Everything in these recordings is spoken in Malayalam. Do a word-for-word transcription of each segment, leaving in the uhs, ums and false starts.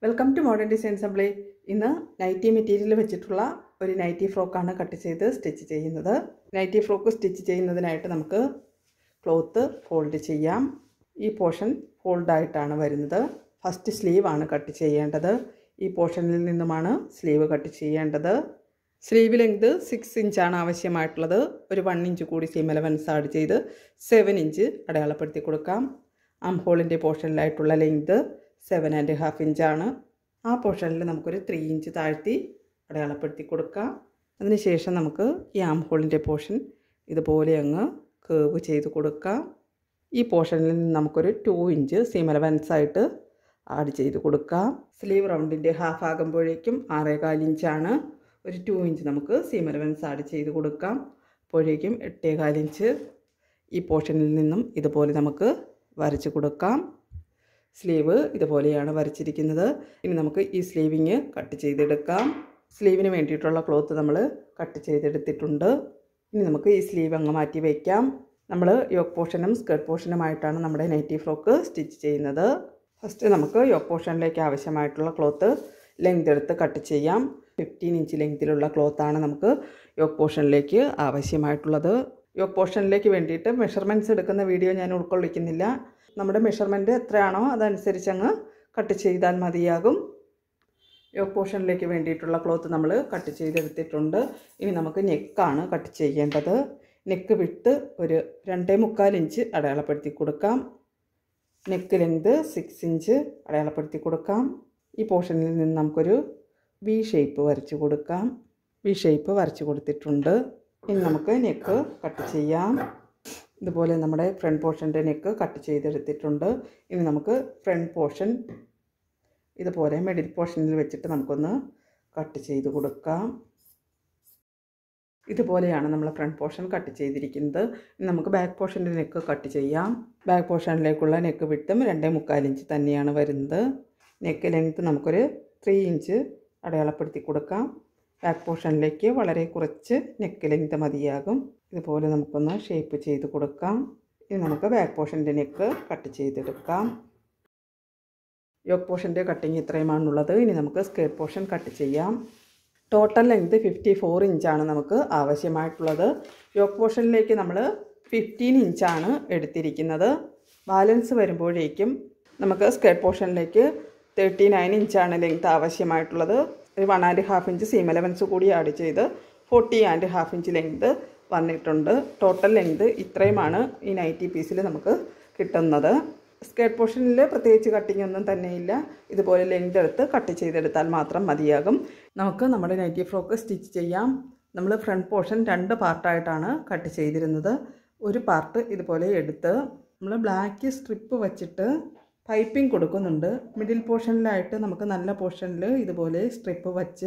Welcome to modern design assembly. ഇന്ന് നൈറ്റി മെറ്റീരിയൽ വെച്ചിട്ടുള്ള ഒരു നൈറ്റി ഫ്രോക്കാണ് കട്ട് ചെയ്ത് സ്റ്റിച്ച് ചെയ്യുന്നത്. നൈറ്റി ഫ്രോക്ക് സ്റ്റിച്ച് ചെയ്യുന്നതിനായിട്ട് നമുക്ക് ക്ലോത്ത് ഫോൾഡ് ചെയ്യാം. ഈ പോർഷൻ ഫോൾഡായിട്ടാണ് വരുന്നത്. ഫസ്റ്റ് സ്ലീവാണ് കട്ട് ചെയ്യേണ്ടത്. ഈ പോർഷനിൽ നിന്നുമാണ് സ്ലീവ് കട്ട് ചെയ്യേണ്ടത്. സ്ലീവ് ലെങ്ത് സിക്സ് ഇഞ്ചാണ് ആവശ്യമായിട്ടുള്ളത്. ഒരു വൺ ഇഞ്ച് കൂടി സീം അലവൻസ് ആഡ് ചെയ്ത് സെവൻ ഇഞ്ച് അടയാളപ്പെടുത്തി കൊടുക്കാം. ആം ഹോളിൻ്റെ പോർഷനിലായിട്ടുള്ള ലെങ്ത് സെവൻ ആൻഡ് ഹാഫ് ഇഞ്ചാണ്. ആ പോർഷനിൽ നമുക്കൊരു ത്രീ ഇഞ്ച് താഴ്ത്തി അടയാളപ്പെടുത്തി കൊടുക്കാം. അതിനുശേഷം നമുക്ക് ഈ ആം ഹോളിൻ്റെ പോർഷൻ ഇതുപോലെ അങ്ങ് കേവ് ചെയ്ത് കൊടുക്കാം. ഈ പോർഷനിൽ നിന്ന് നമുക്കൊരു ടു ഇഞ്ച് സീം അലവൻസ് ആയിട്ട് ആഡ് ചെയ്ത് കൊടുക്കാം. സ്ലീവ് റൗണ്ടിൻ്റെ ഹാഫ് ആകുമ്പോഴേക്കും ആറേകാൽ ഇഞ്ചാണ്. ഒരു ടു ഇഞ്ച് നമുക്ക് സീം അലവൻസ് ആഡ് ചെയ്ത് കൊടുക്കാം. അപ്പോഴേക്കും എട്ടേകാൽ ഇഞ്ച് ഈ പോർഷനിൽ നിന്നും ഇതുപോലെ നമുക്ക് വരച്ച് കൊടുക്കാം. സ്ലീവ് ഇതുപോലെയാണ് വരച്ചിരിക്കുന്നത്. ഇനി നമുക്ക് ഈ സ്ലീവിങ് കട്ട് ചെയ്തെടുക്കാം. സ്ലീവിന് വേണ്ടിയിട്ടുള്ള ക്ലോത്ത് നമ്മൾ കട്ട് ചെയ്തെടുത്തിട്ടുണ്ട്. ഇനി നമുക്ക് ഈ സ്ലീവ് അങ്ങ് മാറ്റി വയ്ക്കാം. നമ്മൾ യോക്ക് പോർഷനും സ്കേർട്ട് പോർഷനുമായിട്ടാണ് നമ്മുടെ നൈറ്റി ഫ്രോക്ക് സ്റ്റിച്ച് ചെയ്യുന്നത്. ഫസ്റ്റ് നമുക്ക് യോക്ക് പോർഷനിലേക്ക് ആവശ്യമായിട്ടുള്ള ക്ലോത്ത് ലെങ്ത് എടുത്ത് കട്ട് ചെയ്യാം. ഫിഫ്റ്റീൻ ഇഞ്ച് ലെങ്തിലുള്ള ക്ലോത്താണ് നമുക്ക് യോക്ക് പോർഷനിലേക്ക് ആവശ്യമായിട്ടുള്ളത്. യോക്ക് പോർഷനിലേക്ക് വേണ്ടിയിട്ട് മെഷർമെൻറ്റ്സ് എടുക്കുന്ന വീഡിയോ ഞാൻ ഉൾക്കൊള്ളിക്കുന്നില്ല. നമ്മുടെ മെഷർമെൻറ്റ് എത്രയാണോ അതനുസരിച്ച് അങ്ങ് കട്ട് ചെയ്താൽ മതിയാകും. യോക്ക് പോർഷനിലേക്ക് വേണ്ടിയിട്ടുള്ള ക്ലോത്ത് നമ്മൾ കട്ട് ചെയ്തെടുത്തിട്ടുണ്ട്. ഇനി നമുക്ക് നെക്കാണ് കട്ട് ചെയ്യേണ്ടത്. നെക്ക് വിട്ട് ഒരു രണ്ടേ മുക്കാൽ ഇഞ്ച് അടയാളപ്പെടുത്തി കൊടുക്കാം. നെക്ക് ലെങ്ത് സിക്സ് ഇഞ്ച് അടയാളപ്പെടുത്തി കൊടുക്കാം. ഈ പോർഷനിൽ നിന്ന് നമുക്കൊരു വി ഷേപ്പ് വരച്ച് കൊടുക്കാം. വി ഷേപ്പ് വരച്ച് കൊടുത്തിട്ടുണ്ട്. ഇനി നമുക്ക് നെക്ക് കട്ട് ചെയ്യാം. ഇതുപോലെ നമ്മുടെ ഫ്രണ്ട് പോർഷൻ്റെ നെക്ക് കട്ട് ചെയ്തെടുത്തിട്ടുണ്ട്. ഇനി നമുക്ക് ഫ്രണ്ട് പോർഷൻ ഇതുപോലെ മിഡിൽ പോർഷനിൽ വെച്ചിട്ട് നമുക്കൊന്ന് കട്ട് ചെയ്ത് കൊടുക്കാം. ഇതുപോലെയാണ് നമ്മൾ ഫ്രണ്ട് പോർഷൻ കട്ട് ചെയ്തിരിക്കുന്നത്. ഇനി നമുക്ക് ബാക്ക് പോർഷൻ്റെ നെക്ക് കട്ട് ചെയ്യാം. ബാക്ക് പോർഷനിലേക്കുള്ള നെക്ക് വിട്ടും രണ്ടേ മുക്കാൽ ഇഞ്ച് തന്നെയാണ് വരുന്നത്. നെക്ക് ലെങ്ത്ത് നമുക്കൊരു ത്രീ ഇഞ്ച് അടയാളപ്പെടുത്തി കൊടുക്കാം. ബാക്ക് പോർഷനിലേക്ക് വളരെ കുറച്ച് നെക്ക് ലെങ്ത് മതിയാകും. ഇതുപോലെ നമുക്കൊന്ന് ഷേപ്പ് ചെയ്ത് കൊടുക്കാം. ഇനി നമുക്ക് ബാക്ക് പോർഷൻ്റെ നെക്ക് കട്ട് ചെയ്തെടുക്കാം. യോക്ക് പോർഷൻ്റെ കട്ടിങ് ഇത്രയുമാണുള്ളത്. ഇനി നമുക്ക് സ്കേർട്ട് പോർഷൻ കട്ട് ചെയ്യാം. ടോട്ടൽ ലെങ്ത് ഫിഫ്റ്റി ഫോർ ഇഞ്ചാണ് നമുക്ക് ആവശ്യമായിട്ടുള്ളത്. യോക്ക് പോർഷനിലേക്ക് നമ്മൾ ഫിഫ്റ്റീൻ ഇഞ്ചാണ് എടുത്തിരിക്കുന്നത്. ബാലൻസ് വരുമ്പോഴേക്കും നമുക്ക് സ്കേർട്ട് പോർഷനിലേക്ക് തേർട്ടി നയൻ ഇഞ്ചാണ് ലെങ്ത് ആവശ്യമായിട്ടുള്ളത്. ഒരു one and half inch seam allowance കൂടി ആഡ് ചെയ്ത് forty and half inch length വന്നിട്ടുണ്ട്. ടോട്ടൽ ലെങ്ത് ഇത്രയുമാണ് ഈ നൈറ്റി പീസിൽ നമുക്ക് കിട്ടുന്നത്. സ്കേർട്ട് പോർഷനിൽ പ്രത്യേകിച്ച് കട്ടിങ് ഒന്നും തന്നെയില്ല. ഇതുപോലെ ലെങ്ത് എടുത്ത് കട്ട് ചെയ്തെടുത്താൽ മാത്രം മതിയാകും. നമുക്ക് നമ്മുടെ നൈറ്റി ഫ്രോക്ക് സ്റ്റിച്ച് ചെയ്യാം. നമ്മൾ ഫ്രണ്ട് പോർഷൻ രണ്ട് പാർട്ടായിട്ടാണ് കട്ട് ചെയ്തിരുന്നത്. ഒരു പാർട്ട് ഇതുപോലെ എടുത്ത് നമ്മൾ ബ്ലാക്ക് സ്ട്രിപ്പ് വച്ചിട്ട് പൈപ്പിംഗ് കൊടുക്കുന്നുണ്ട്. മിഡിൽ പോർഷനിലായിട്ട് നമുക്ക് നല്ല പോർഷനിൽ ഇതുപോലെ സ്ട്രിപ്പ് വച്ച്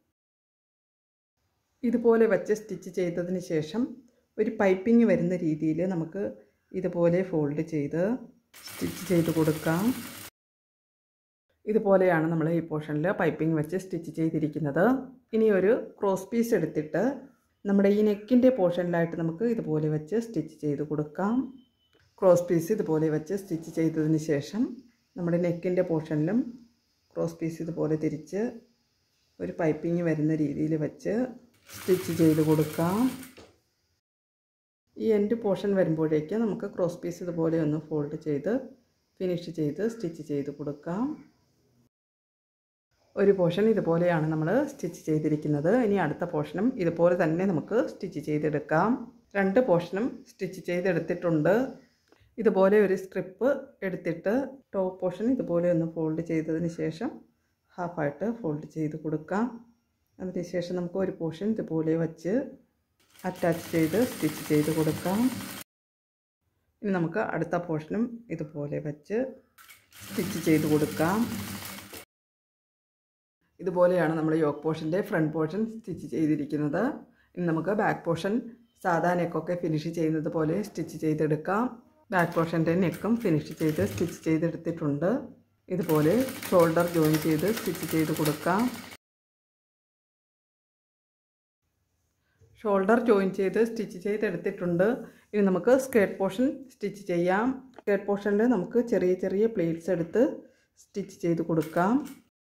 ഇതുപോലെ വച്ച് സ്റ്റിച്ച് ചെയ്തതിന് ശേഷം ഒരു പൈപ്പിംഗ് വരുന്ന രീതിയിൽ നമുക്ക് ഇതുപോലെ ഫോൾഡ് ചെയ്ത് സ്റ്റിച്ച് ചെയ്ത് കൊടുക്കാം. ഇതുപോലെയാണ് നമ്മൾ ഈ പോർഷനിൽ പൈപ്പിംഗ് വെച്ച് സ്റ്റിച്ച് ചെയ്തിരിക്കുന്നത്. ഇനി ഒരു ക്രോസ് പീസ് എടുത്തിട്ട് നമ്മുടെ ഈ നെക്കിൻ്റെ പോർഷനിലായിട്ട് നമുക്ക് ഇതുപോലെ വെച്ച് സ്റ്റിച്ച് ചെയ്ത് കൊടുക്കാം. ക്രോസ് പീസ് ഇതുപോലെ വെച്ച് സ്റ്റിച്ച് ചെയ്തതിന് ശേഷം നമ്മുടെ നെക്കിൻ്റെ പോർഷനിലും ക്രോസ് പീസ് ഇതുപോലെ തിരിച്ച് ഒരു പൈപ്പിംഗ് വരുന്ന രീതിയിൽ വെച്ച് സ്റ്റിച്ച് ചെയ്ത് കൊടുക്കാം. ഈ എൻഡ് പോർഷൻ വരുമ്പോഴേക്ക് നമുക്ക് ക്രോസ് പീസ് ഇതുപോലെ ഒന്ന് ഫോൾഡ് ചെയ്ത് ഫിനിഷ് ചെയ്ത് സ്റ്റിച്ച് ചെയ്ത് കൊടുക്കാം. ഒരു പോർഷൻ ഇതുപോലെയാണ് നമ്മൾ സ്റ്റിച്ച് ചെയ്തിരിക്കുന്നത്. ഇനി അടുത്ത പോർഷനും ഇതുപോലെ തന്നെ നമുക്ക് സ്റ്റിച്ച് ചെയ്തെടുക്കാം. രണ്ട് പോർഷനും സ്റ്റിച്ച് ചെയ്തെടുത്തിട്ടുണ്ട്. ഇതുപോലെ ഒരു സ്ട്രിപ്പ് എടുത്തിട്ട് ടോപ്പ് പോർഷൻ ഇതുപോലെ ഒന്ന് ഫോൾഡ് ചെയ്തതിന് ശേഷം ഹാഫായിട്ട് ഫോൾഡ് ചെയ്ത് കൊടുക്കാം. അതിനുശേഷം നമുക്ക് ഒരു പോർഷൻ ഇതുപോലെ വച്ച് അറ്റാച്ച് ചെയ്ത് സ്റ്റിച്ച് ചെയ്ത് കൊടുക്കാം. ഇനി നമുക്ക് അടുത്ത പോർഷനും ഇതുപോലെ വച്ച് സ്റ്റിച്ച് ചെയ്ത് കൊടുക്കാം. ഇതുപോലെയാണ് നമ്മൾ യോക്ക് പോർഷൻ്റെ ഫ്രണ്ട് പോർഷൻ സ്റ്റിച്ച് ചെയ്തിരിക്കുന്നത്. ഇനി നമുക്ക് ബാക്ക് പോർഷൻ സാധാ നെക്കൊക്കെ ഫിനിഷ് ചെയ്യുന്നത് പോലെ സ്റ്റിച്ച് ചെയ്തെടുക്കാം. ബാക്ക് പോർഷൻ്റെ നെക്കും ഫിനിഷ് ചെയ്ത് സ്റ്റിച്ച് ചെയ്തെടുത്തിട്ടുണ്ട്. ഇതുപോലെ ഷോൾഡർ ജോയിൻ ചെയ്ത് സ്റ്റിച്ച് ചെയ്ത് കൊടുക്കാം. ഷോൾഡർ ജോയിൻ ചെയ്ത് സ്റ്റിച്ച് ചെയ്തെടുത്തിട്ടുണ്ട്. ഇനി നമുക്ക് സ്കേർട്ട് പോർഷൻ സ്റ്റിച്ച് ചെയ്യാം. സ്കേർട്ട് പോർഷനിൽ നമുക്ക് ചെറിയ ചെറിയ പ്ലേറ്റ്സ് എടുത്ത് സ്റ്റിച്ച് ചെയ്ത് കൊടുക്കാം.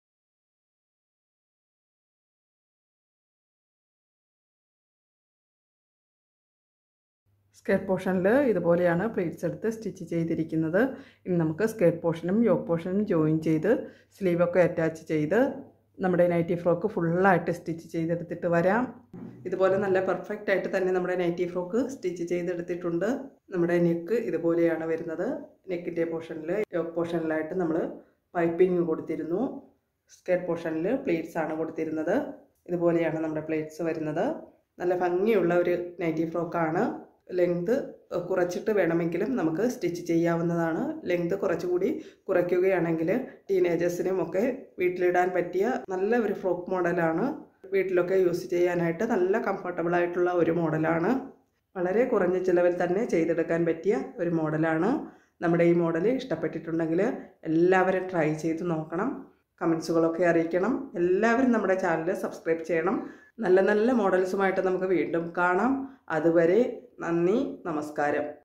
സ്കേർട്ട് പോർഷനിൽ ഇതുപോലെയാണ് പ്ലീറ്റ്സ് എടുത്ത് സ്റ്റിച്ച് ചെയ്തിരിക്കുന്നത്. ഇനി നമുക്ക് സ്കേർട്ട് പോർഷനും യോക്ക് പോർഷനും ജോയിൻ ചെയ്ത് സ്ലീവൊക്കെ അറ്റാച്ച് ചെയ്ത് നമ്മുടെ നൈറ്റി ഫ്രോക്ക് ഫുള്ളായിട്ട് സ്റ്റിച്ച് ചെയ്തെടുത്തിട്ട് വരാം. ഇതുപോലെ നല്ല പെർഫെക്റ്റ് ആയിട്ട് തന്നെ നമ്മുടെ നൈറ്റി ഫ്രോക്ക് സ്റ്റിച്ച് ചെയ്തെടുത്തിട്ടുണ്ട്. നമ്മുടെ നെക്ക് ഇതുപോലെയാണ് വരുന്നത്. നെക്കിൻ്റെ പോർഷനിൽ യോക്ക് പോർഷനിലായിട്ട് നമ്മൾ പൈപ്പിംഗ് കൊടുത്തിരുന്നു. സ്കേർട്ട് പോർഷനിൽ പ്ലേറ്റ്സ് ആണ് കൊടുത്തിരുന്നത്. ഇതുപോലെയാണ് നമ്മുടെ പ്ലേറ്റ്സ് വരുന്നത്. നല്ല ഭംഗിയുള്ള ഒരു നൈറ്റി ഫ്രോക്കാണ്. ലെങ്ത് കുറച്ചിട്ട് വേണമെങ്കിലും നമുക്ക് സ്റ്റിച്ച് ചെയ്യാവുന്നതാണ്. ലെങ്ത് കുറച്ചുകൂടി കുറയ്ക്കുകയാണെങ്കിൽ ടീനേജേഴ്സിനും ഒക്കെ വീട്ടിലിടാൻ പറ്റിയ നല്ല ഒരു ഫ്രോക്ക് മോഡലാണ്. വീട്ടിലൊക്കെ യൂസ് ചെയ്യാനായിട്ട് നല്ല കംഫർട്ടബിൾ ആയിട്ടുള്ള ഒരു മോഡലാണ്. വളരെ കുറഞ്ഞ ചിലവിൽ തന്നെ ചെയ്തെടുക്കാൻ പറ്റിയ ഒരു മോഡലാണ്. നമ്മുടെ ഈ മോഡൽ ഇഷ്ടപ്പെട്ടിട്ടുണ്ടെങ്കിൽ എല്ലാവരും ട്രൈ ചെയ്ത് നോക്കണം. കമൻസുകളൊക്കെ അറിയിക്കണം. എല്ലാവരും നമ്മുടെ ചാനൽ സബ്സ്ക്രൈബ് ചെയ്യണം. നല്ല നല്ല മോഡൽസുമായിട്ട് നമുക്ക് വീണ്ടും കാണാം. അതുവരെ നന്ദി, നമസ്കാരം.